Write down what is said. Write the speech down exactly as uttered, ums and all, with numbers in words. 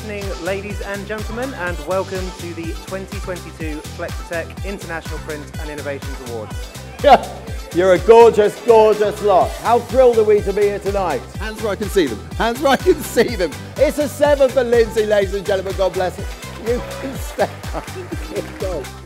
evening, ladies and gentlemen, and welcome to the twenty twenty-two Flexitech International Print and Innovations Awards. You're a gorgeous, gorgeous lot. How thrilled are we to be here tonight? Hands where I can see them. Hands where I can see them. It's a seven for Lindsay, ladies and gentlemen. God bless it. You can stay up.